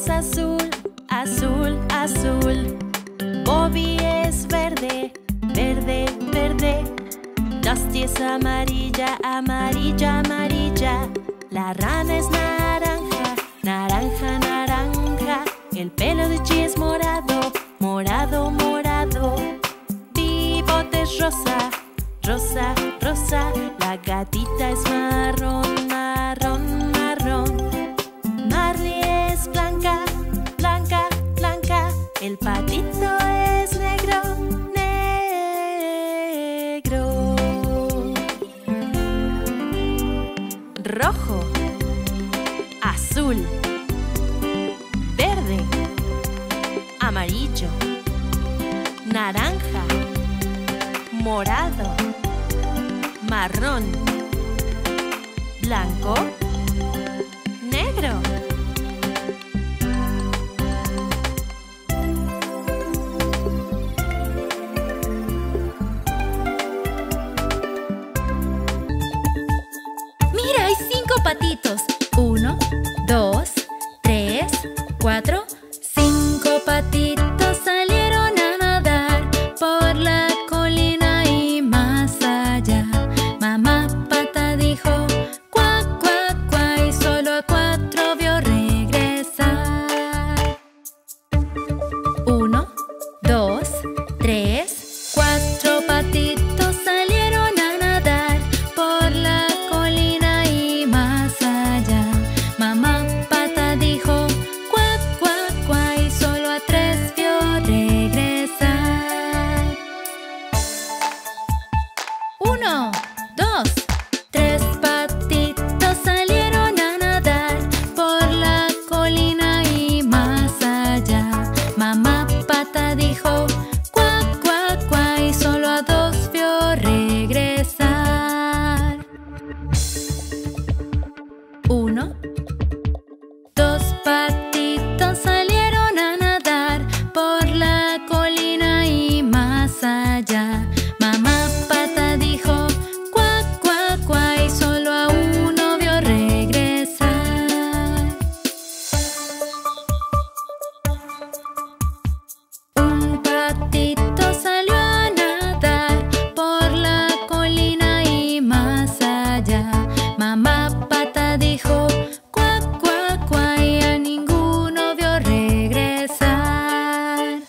es azul, azul, azul. Bobby es verde, verde, verde. Dusty es amarilla, amarilla, amarilla. La rana es naranja, naranja, naranja. El pelo de Chi es morado, morado, morado. Pivot es rosa, rosa, rosa. La gatita es marrón, marrón, marrón. Marley es blanca, blanca, blanca. El patito es negro, negro. Rojo, azul, verde, amarillo, naranja, morado, marrón, blanco, negro. ¡Mira, hay 5 patitos! 1, 2, 3, 4, 5 patitos salieron a nadar por la colina y más allá. Mamá pata dijo cuac, cuac, cuac, y solo a 4 vio regresar. 1, 2, 3, 4 patitos salieron a nadar por la colina y más allá. Mamá pata dijo cuac, cuac, cuac, y solo a 3 vio regresar. 1, 2, 3 patitos salieron a nadar por la colina y más allá. Mamá pata dijo cuac, cuac, cuac, y solo a 2 vio regresar. 1, 2 patitos salieron a nadar por la colina y más allá. Mamá pata dijo cuac, cuac, cuac, y solo a 1 vio regresar. Un patito salió a nadar por la colina y más allá. Mamá pata dijo cuac, cuac, cuac, y a ninguno vio regresar.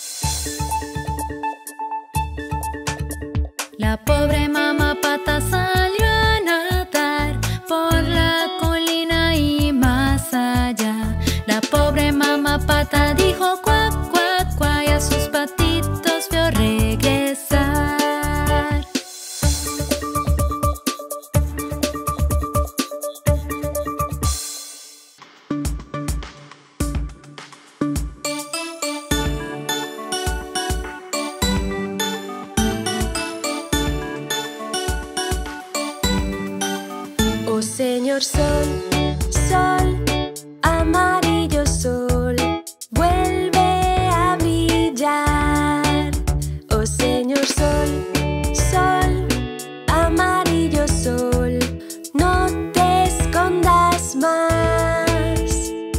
La pobre mamá pata salió a nadar por la colina y más allá. La pobre mamá pata dijo cuac, cuac, cuac, y a sus patitos vio regresar. Oh señor sol, sol, amarillo sol, vuelve a brillar. Oh señor sol, sol, amarillo sol, no te escondas más.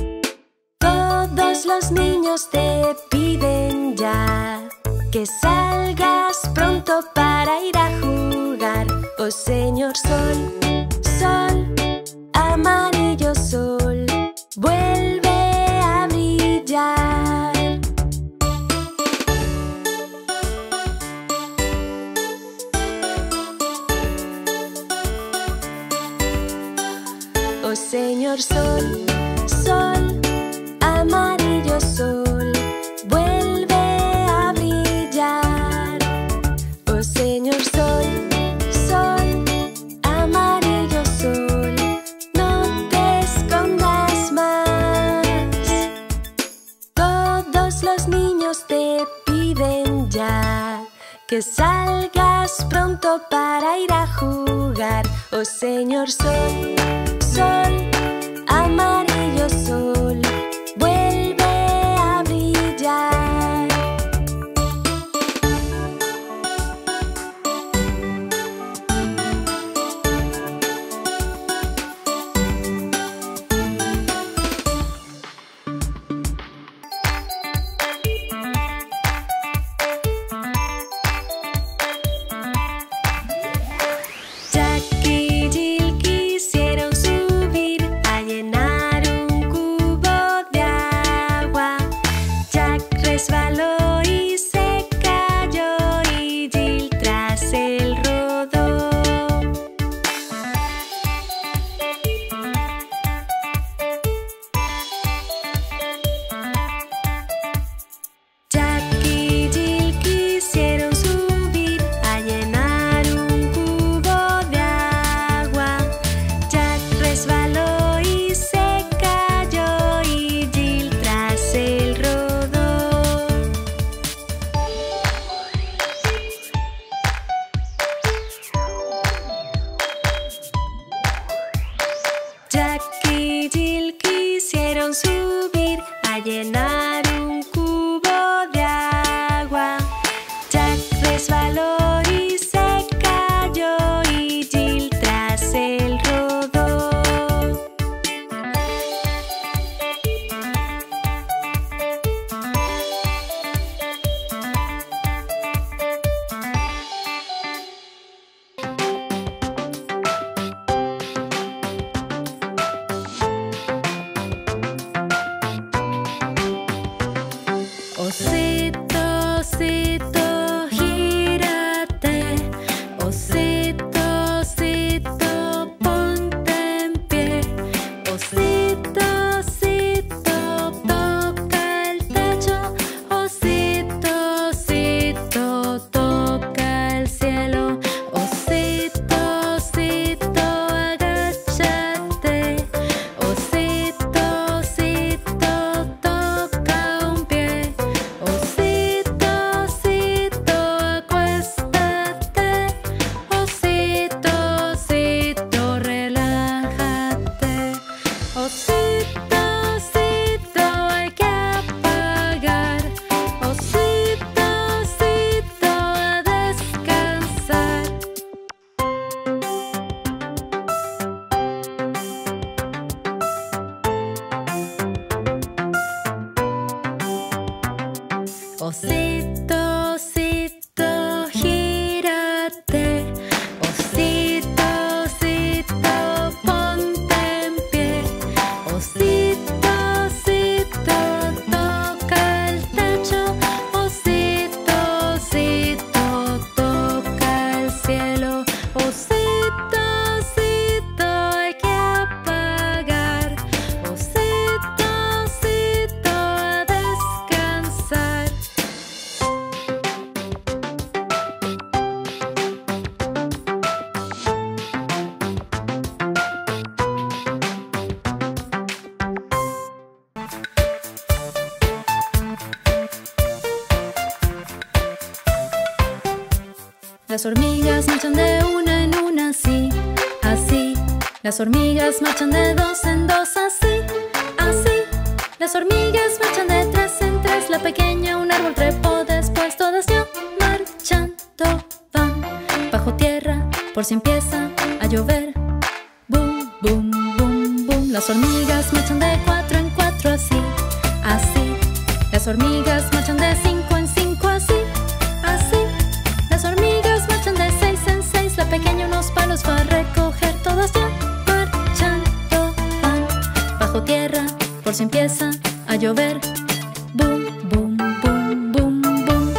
Todos los niños te piden ya que salgas pronto para ir a jugar. Oh señor sol, sol, amarillo sol, vuelve a brillar. Oh señor sol, sol, amarillo sol, vuelve a brillar. Oh señor sol, sol, amarillo sol, no te escondas más. Todos los niños te piden ya que salgas pronto para ir a jugar. Oh señor sol, sol, amarillo sol, vuelve a brillar. Jack y Jill quisieron subir a llenar un cubo de agua. Jack resbaló y se cayó y Jill tras él rodó. Osito, osito, gírate. Osito, osito, ponte en pie. Osito, osito, toca el techo. Osito, osito, toca el cielo. Osito, osito, agáchate. Osito, osito, toca un pie. Osito, osito, acuéstate. Osito, osito, relájate. Osito, osito, hay que apagar. Osito, osito, a descansar. Osito, osito, gírate. Osito, osito, ponte en pie. Osito, osito, toca el techo. Osito, osito, toca el cielo. Osito, osito, hay que apagar. Osito, osito, a descansar. Las hormigas marchan de una en una, así, así. Las hormigas marchan de dos en dos, así, así. Las hormigas marchan de tres en tres. La pequeña un árbol trepó, después todas ya marchando van. Bajo tierra, por si empieza a llover. Boom, boom, boom, boom. Las hormigas marchan de cuatro en cuatro, así, así. Las hormigas marchan de cinco en cinco, así, así. Las hormigas marchan de seis en seis. La pequeña unos palos fue a recoger. Todas ya marchando van. Bajo tierra, por si empieza a llover. Boom, boom, boom, boom, boom.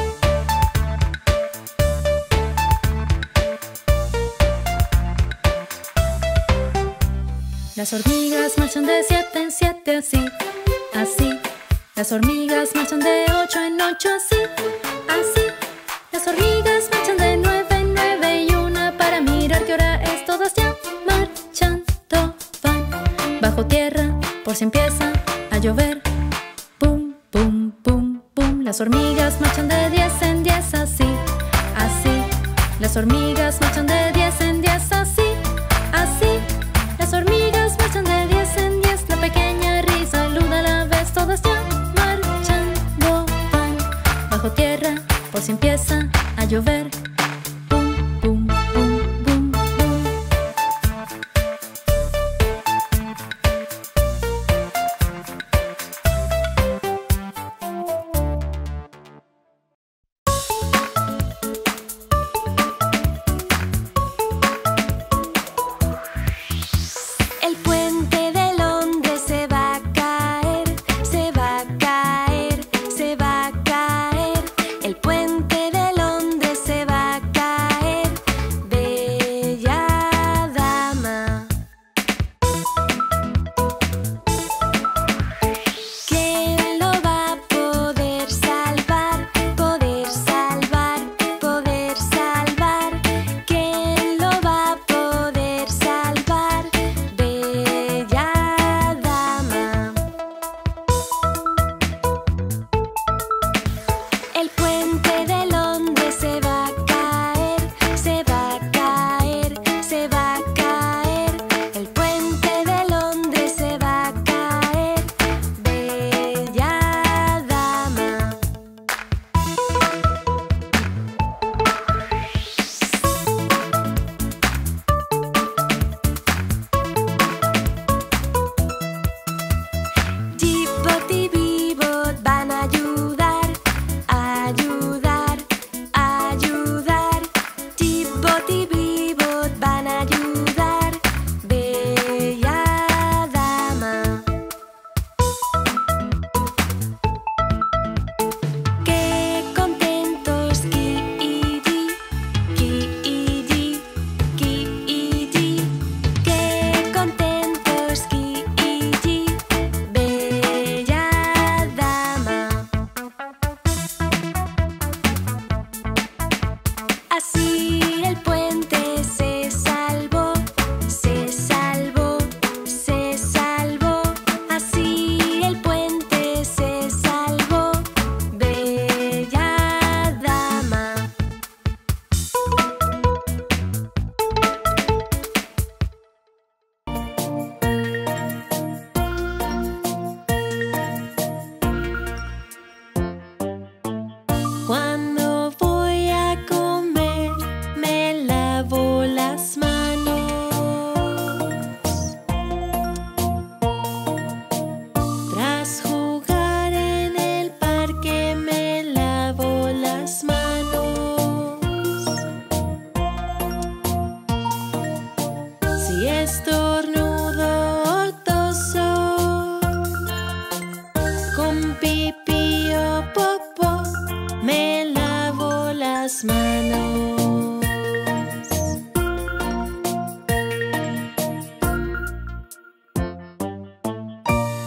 Las hormigas marchan de siete en siete, así, así. Las hormigas marchan de ocho en ocho, así, así. Las hormigas marchan de nueve en nueve y una para mirar qué hora es. Todas ya marchando van. Bajo tierra, por si empieza a llover. Boom, boom, boom, boom. Las hormigas marchan de 10 en 10, así, así. Las hormigas marchan de 10 en 10, así, así. Las hormigas marchan de 10 en 10. La pequeña ríe, saluda a la vez. Todas ya marchando van. Bajo tierra, por si empieza a llover. Boom, boom, boom, boom, boom. El puente de Londres se va a caer, se va a caer, se va a caer. El puente de Londres se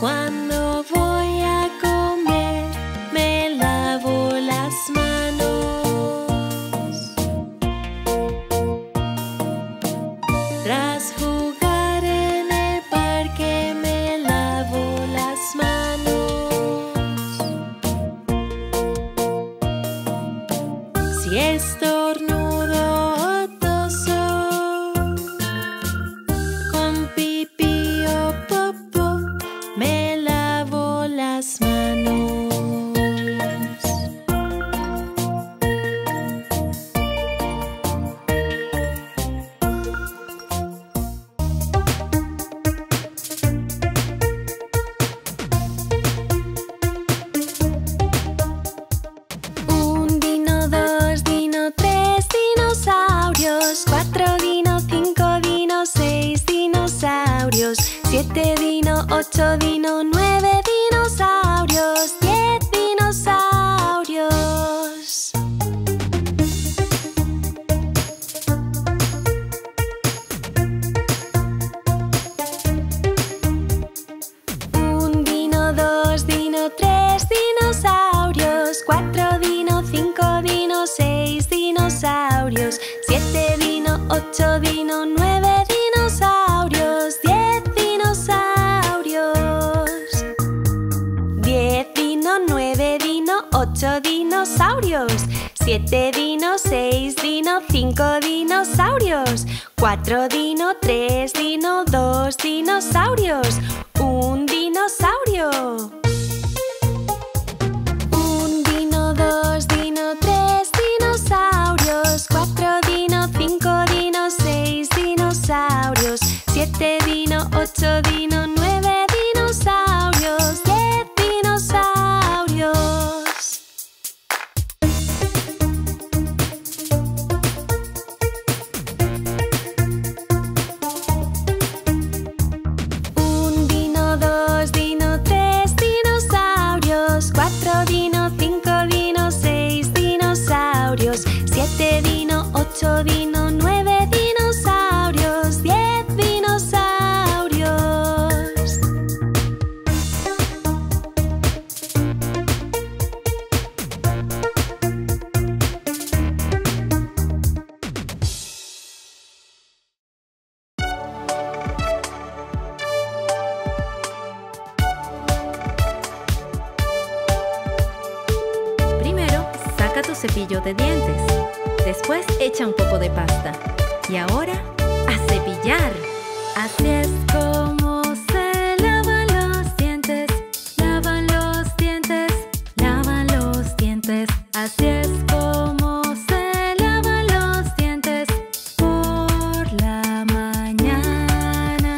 Cuando voy a comer, me lavo las manos. Tras jugar en el parque, me lavo las manos. Si estornudo o toso, con pipí o popó, me lavo las manos. Un dino, dos dino, tres dinosaurios. Cuatro dino, cinco dino, seis dinosaurios. Siete dino, ocho dino, nueve dinosaurios. 10 dinosaurios. Un dino, dos dino, tres dinosaurios. Cuatro dino, cinco dino, seis dinosaurios. Siete dino, ocho dino, nueve dinosaurios. 10 dinosaurios. 10 dino, 9 dino, 8 dinosaurios. 7 dino, 6 dino, 5 dinosaurios. 4 dino, 3 dino, 2 dinosaurios. Un dinosaurio. Un dino, dos dino, tres dinosaurios. 4 dino, 5 dino, 6 dinosaurios. 7 dino, 8 dino, 9 dinosaurios. 10 dinosaurios. Un dino, dos dino, tres dinosaurios. 4 dino, 5 dino, 6 dinosaurios. 7 dino, 8 dino, 9 dinosaurios. 10 dinosaurios. Primero, saca tu cepillo de dientes. Después, echa un poco de pasta. Y ahora, a cepillar. Así es como se lavan los dientes. Lavan los dientes. Lavan los dientes. Así es como se lavan los dientes por la mañana.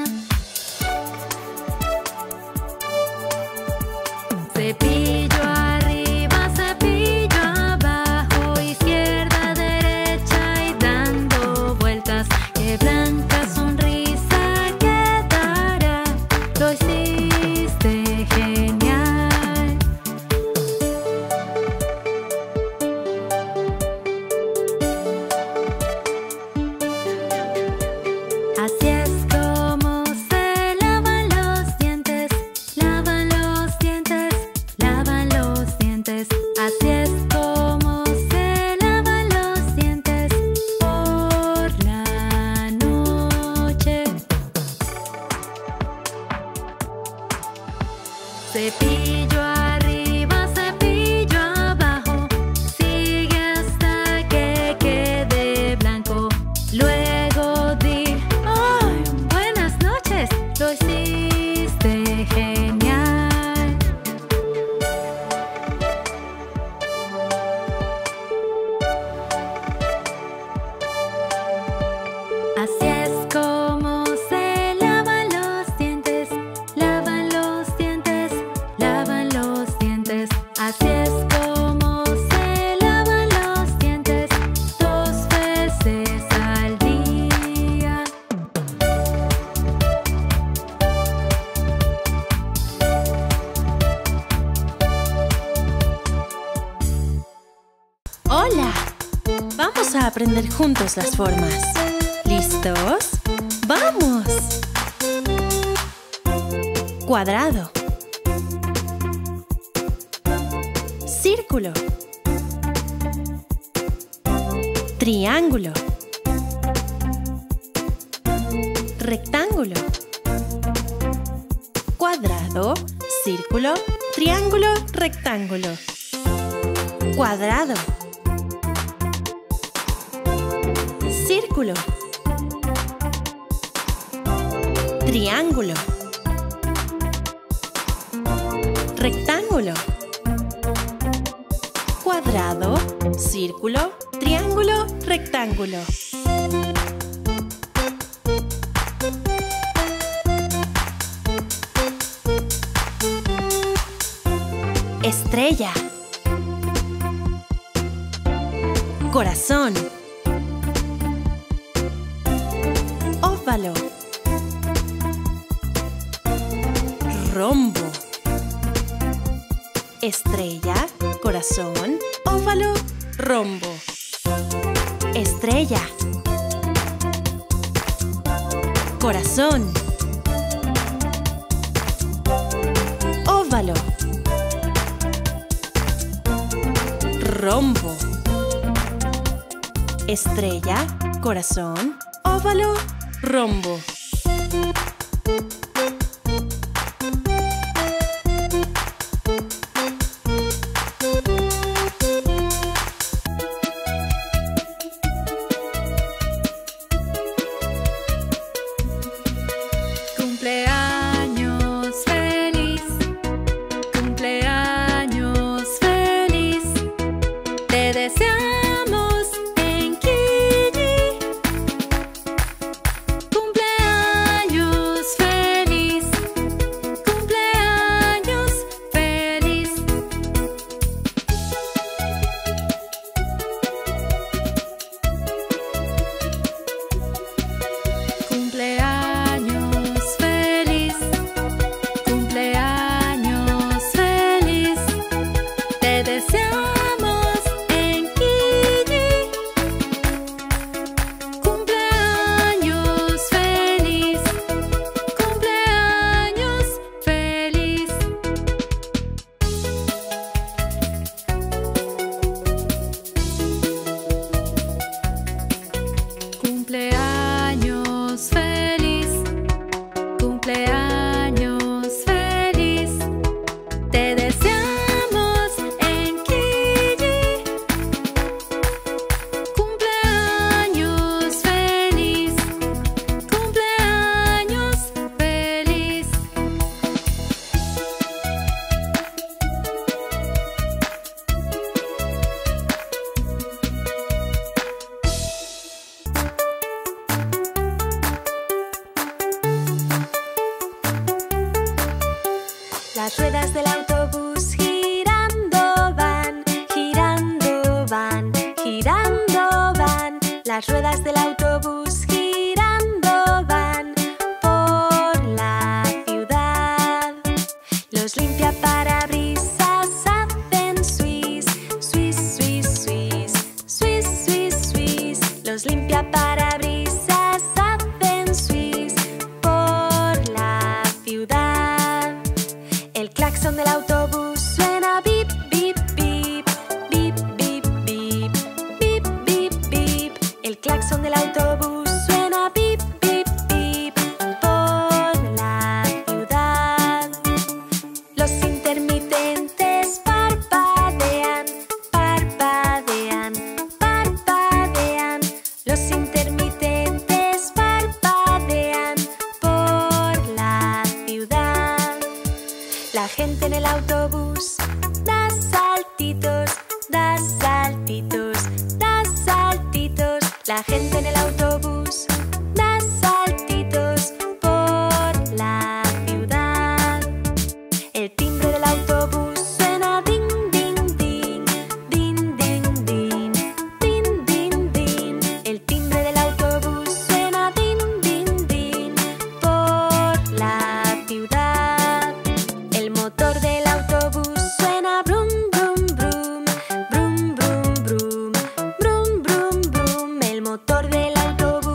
Cepillo arriba, cepillo abajo, izquierda, derecha y dando vueltas. ¡Qué blanca sonrisa quedará! Lo hiciste genial. Así es como se lavan los dientes. Lavan los dientes. Lavan los dientes. Así es como se lavan los dientes por la noche. Cepillo arriba, cepillo abajo, sigue hasta que quede blanco. Luego di, ¡ay, buenas noches! Lo hiciste genial. Así es como se lavan los dientes. Lavan los dientes. Lavan los dientes. Así es como se lavan los dientes 2 veces al día. ¡Hola! Vamos a aprender juntos las formas. ¿Listos? ¡Vamos! Cuadrado, círculo, triángulo, rectángulo, cuadrado, círculo, triángulo, rectángulo, cuadrado, círculo, triángulo, rectángulo, cuadrado, círculo, triángulo, rectángulo. Estrella, corazón, óvalo, rombo. Estrella, corazón, óvalo, rombo. Estrella, corazón, óvalo, rombo. Estrella, corazón, óvalo, rombo. Cumpleaños feliz, cumpleaños feliz. Te deseamos en Kiji. Cumpleaños feliz, cumpleaños feliz. Cumpleaños feliz, cumpleaños feliz. Te deseamos en Kiji. Cumpleaños feliz, cumpleaños feliz. Cumpleaños feliz, cumpleaños feliz. Te deseamos en Kiji. Cumpleaños feliz, cumpleaños feliz. Las ruedas del autobús girando van, girando van, girando van. Las ruedas del autobús girando van por la ciudad. Los limpiaparabrisas hacen swish, swish, swish, swish, swish, swish, swish. Los limpiaparabrisas hacen swish por la ciudad. El claxon del autobús suena bip, bip, bip, bip, bip, bip, bip, bip, bip. El claxon del autobús suena bip, bip, bip por la ciudad. Los intermitentes parpadean, parpadean, parpadean. Los intermitentes parpadean por la ciudad. La gente en el autobús da saltitos, da saltitos, da saltitos. La gente en el autobús da saltitos por la ciudad. El timbre del autobús suena ding, ding, ding, ding, ding, ding, ding, ding, ding. El timbre del autobús suena ding, ding, ding por la ciudad. El motor del autobús suena brum, brum, brum, brum, brum, brum, brum, brum, brum. El motor del autobús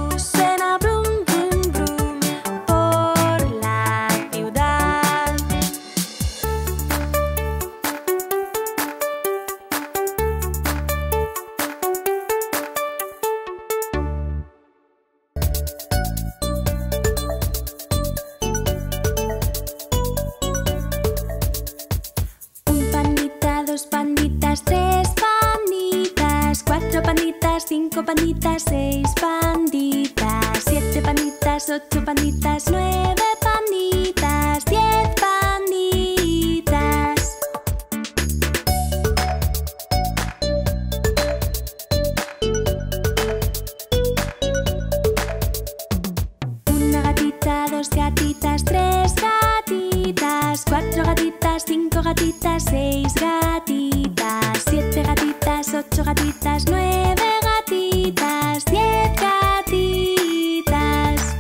5 gatitas, 6 gatitas, 7 gatitas, 8 gatitas, 9 gatitas, 10 gatitas.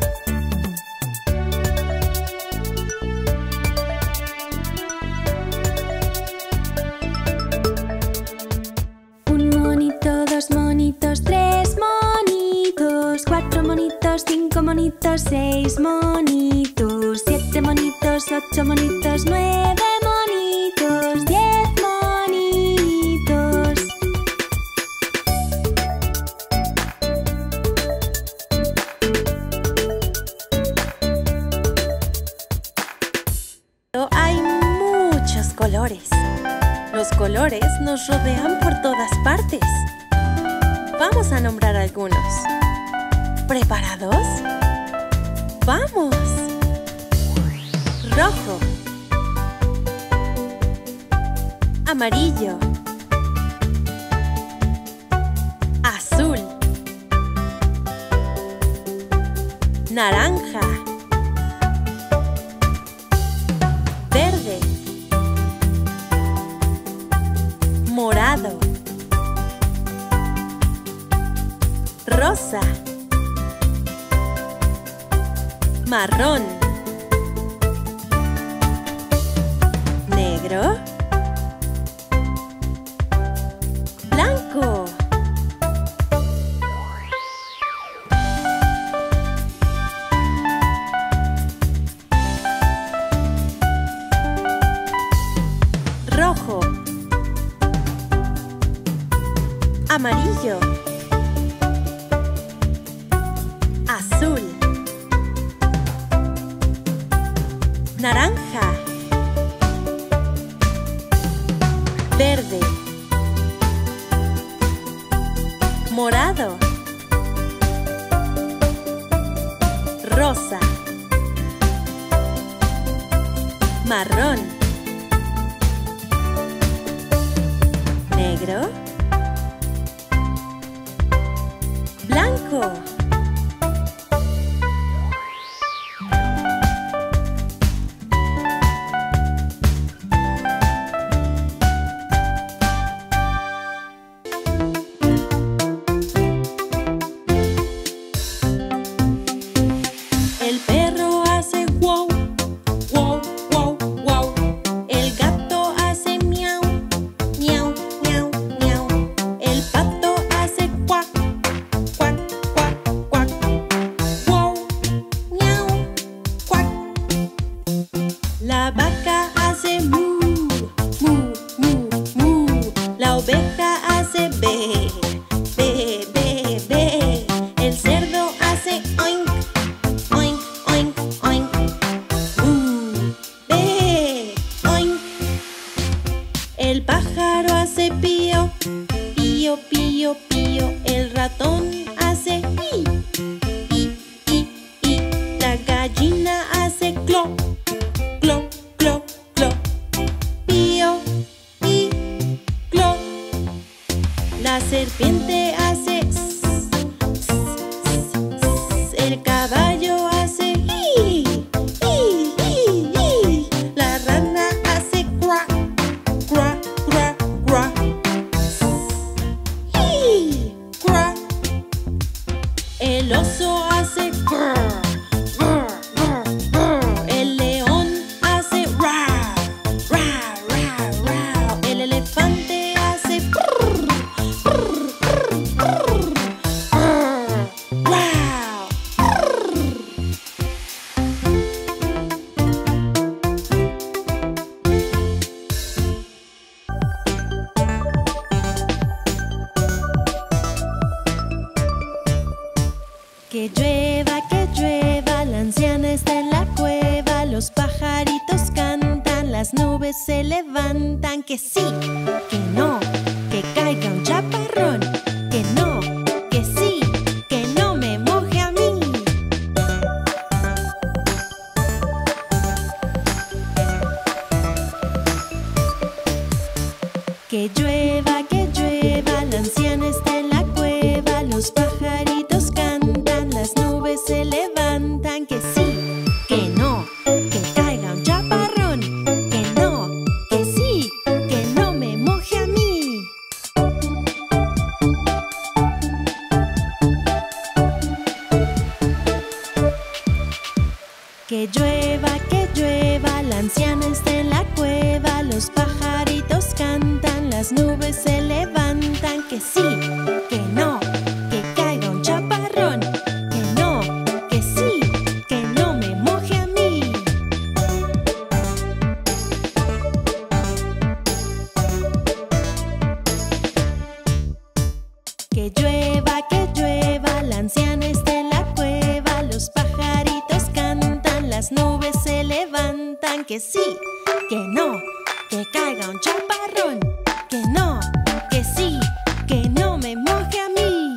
Un monito, 2 monitos, 3 monitos, 4 monitos, 5 monitos, 6 monitos, 7 monitos, 8 monitos, 9 monitos, 10 monitos. Hay muchos colores. Los colores nos rodean por todas partes. Vamos a nombrar algunos. ¿Preparados? ¡Vamos! Rojo, amarillo, azul, naranja, verde, morado, rosa, marrón, negro, blanco, rojo, amarillo, azul, naranja, verde, morado, rosa, marrón, negro, blanco. El perro hace wow, wow, wow, wow. El gato hace miau, miau, miau, miau. El pato hace cuac, cuac, cuac, cuac. Wow, miau, cuac. La vaca hace mu, mu, mu, mu. La oveja hace be, be, be, be. El cerdo hace oink, oink, oink, oink. Be, oink. El pájaro hace pío, pío, pío, pío. El ratón hace pi, pi, pi, pi. La gallina hace clo, clo, clo, clo. Pío, pi, clo. La serpiente hace s, s, s, s. El caballo hace hi, hi, hi, hi. La rana hace cuac, cuac, cuac, cuac. Hi, cuac. El oso hace grr, grr, grr, grr. El león hace ra, ra, ra, ra. El elefante hace brr, brr, brr, brr. Brr, wow, brr. Que llueva, la anciana está en la cueva. Los pajaritos cantan, las nubes se levantan. Que sí, que no, que caiga un chaparrón. Que no, que sí, que no me moje a mí. Que llueva, la anciana está en la cueva. Los pajaritos cantan, las nubes se levantan. Que sí, que no, que caiga un chaparrón. Que no, que sí. que no, que caiga un chaparrón. Que no, que sí, que no me moje a mí.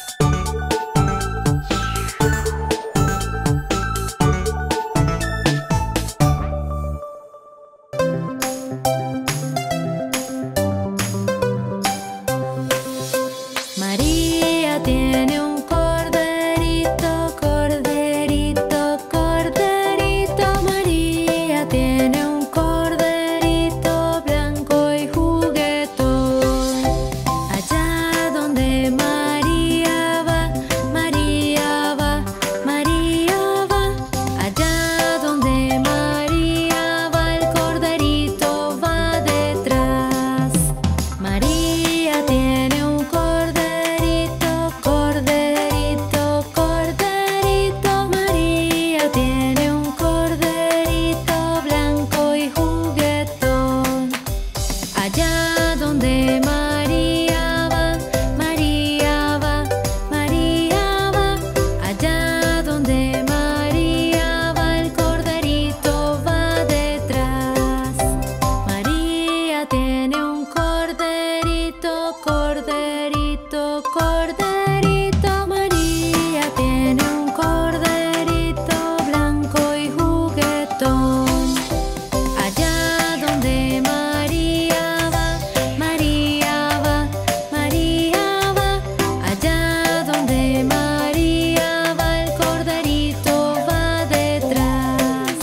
María tiene un corderito, corderito, corderito. María tiene un corderito blanco y juguetón. Allá donde María va, María va, María va. Allá donde María va, el corderito va detrás. María tiene un corderito, corderito, corderito. María tiene un corderito blanco y juguetón. Allá donde María va, María va, María va. Allá donde María va, el corderito va detrás. María tiene un corderito, corderito, corderito. María tiene un corderito blanco y juguetón. Allá donde María va, María va, María va. Allá donde María va, el corderito va detrás.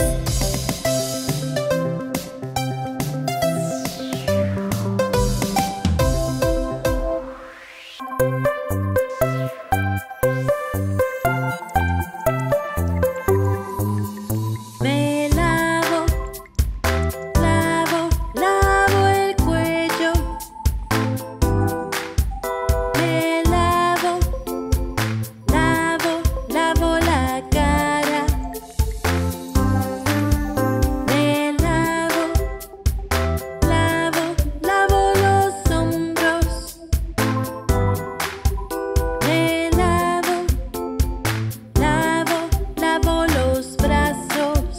Me lavo, lavo, lavo el cuello. Me lavo, lavo, lavo la cara. Me lavo, lavo, lavo los hombros. Me lavo, lavo, lavo los brazos.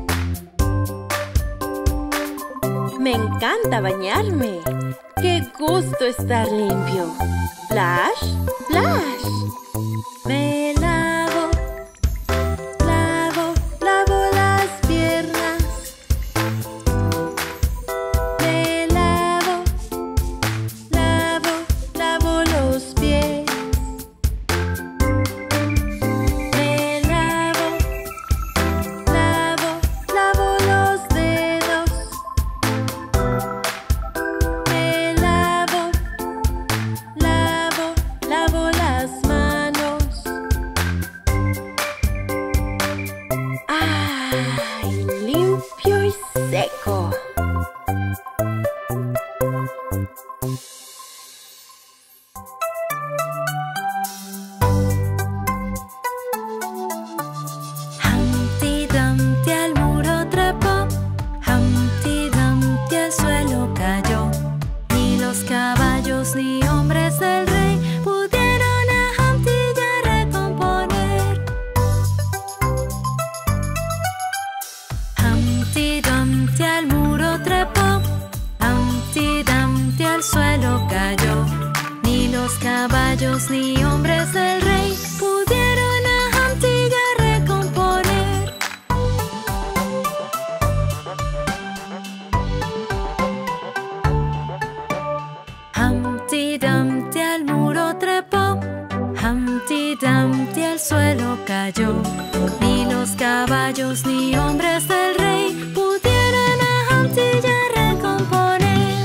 Me encanta bañarme. ¡Qué gusto estar limpio! Splash, splash. Me lavo, lavo, lavo las piernas. Me lavo, lavo, lavo los pies. Me lavo, lavo, lavo los dedos. Me lavo, lavo, lavo las manos. ¡Ay! Limpio y seco. Humpty Dumpty al muro trepó, Humpty Dumpty al suelo cayó. Ni los caballos ni hombres del rey pudieron a Humpty ya recomponer. Humpty Dumpty al muro trepó, Humpty Dumpty al suelo cayó. Ni los caballos ni hombres del rey pudieron a Humpty ya recomponer. Humpty Dumpty al muro trepó, Humpty Dumpty al suelo cayó. Ni los caballos ni hombres del rey pudieron a Humpty ya recomponer.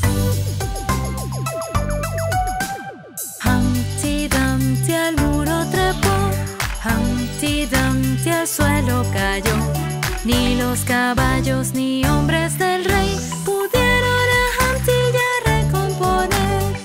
Humpty Dumpty al muro trepó, Humpty Dumpty al suelo cayó. Ni los caballos ni hombres del rey pudieron a Humpty ya recomponer.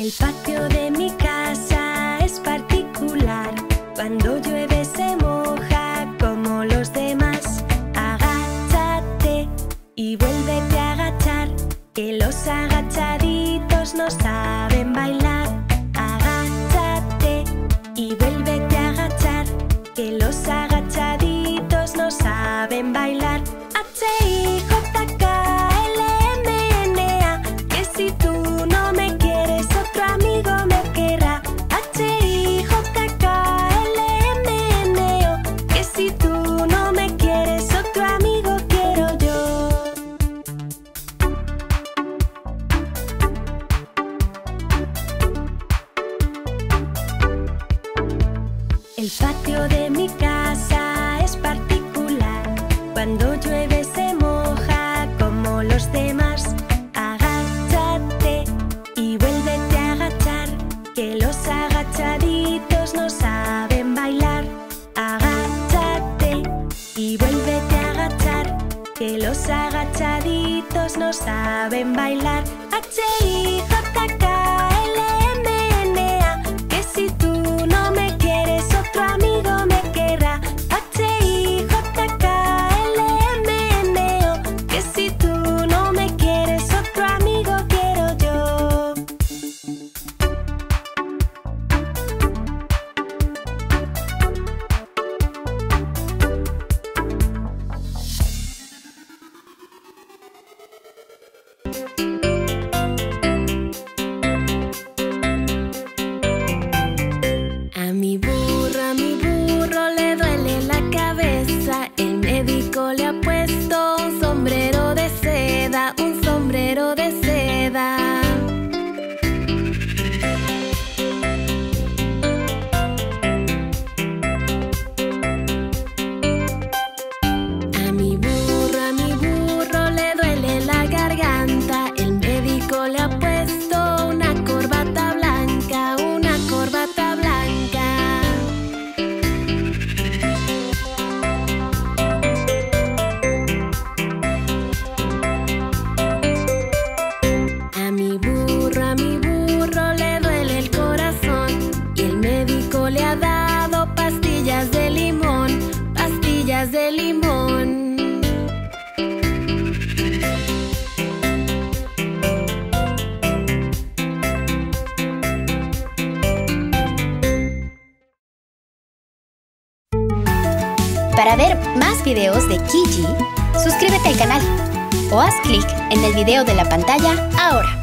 El patio de mi casa es particular. Cuando llueve se moja como los demás. Agáchate y vuélvete a agachar, que los agachaditos no saben bailar. Agáchate y vuélvete a agachar, que los agachaditos no saben bailar. H-I-J-K-L-M-N-A, que si tú no me quieres, otro amigo me querrá. H-I-J-K-L-M-N-O, que si tú no me quieres, otro amigo quiero yo. El patio de mi casa es particular. Cuando llueve se moja como los demás. Agáchate y vuélvete a agachar, que los agachaditos no saben bailar. Agáchate y vuélvete a agachar, que los agachaditos no saben bailar. H-I-J-K-L-M-N-A, que si tú no me quieres, otro amigo me querrá. H-I-J-K-L-M-N-O, que si tú no me quieres, otro amigo quiero yo. A mi burro le duele la cabeza. El médico le ha puesto un sombrero de seda, un sombrero de seda. A mi burro le duele la garganta. El médico le ha puesto una corbata blanca, una corbata blanca. A mi burro le duele el corazón y el médico le ha dado pastillas de limón, pastillas de limón. Para ver más videos de Kiji, suscríbete al canal o haz clic en el video de la pantalla ahora.